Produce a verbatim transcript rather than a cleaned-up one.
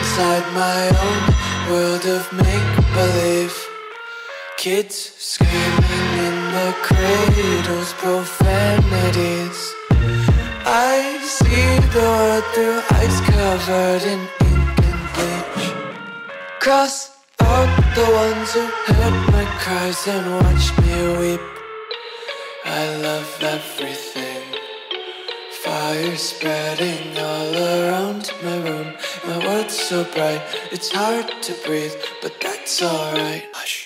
inside my own world of make-believe. Kids screaming in the cradles, profanities. I see the world through ice covered in ink and bleach. Cross out the ones who heard my cries and watched me weep. I love everything. Fire spreading all around my room. My world's so bright, it's hard to breathe, but that's alright. Hush.